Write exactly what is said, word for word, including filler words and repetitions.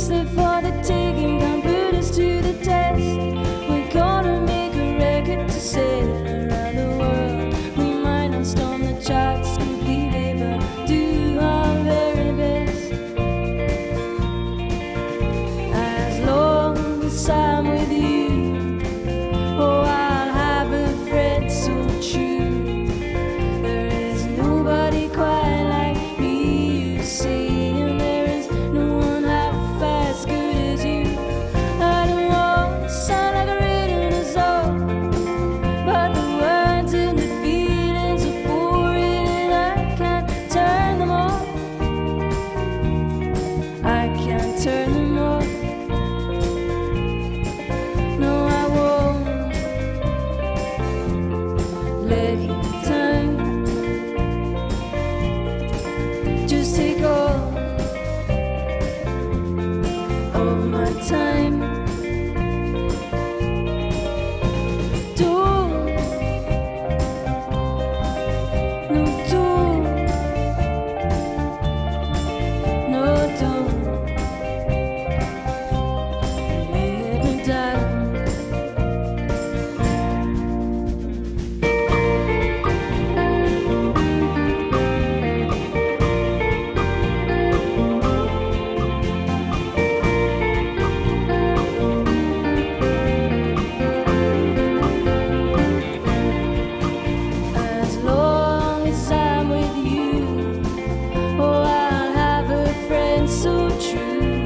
It's there for the taking, come put us to the test. We're gonna make a record to sail around the world. We might not storm the charts completely, but do our very best. As long as I'm with you, oh, I'll have a friend so true. There is nobody quite like me, you see, and there is no one half as good as you. I don't want to sound like a written song, but the words and the feelings are boring, and I can't turn them off. I can't turn them off. No, I won't let you time. Just take all of my time. Don't, no, don't, no, don't let me down. As long as I'm with you, oh, I'll have a friend so true.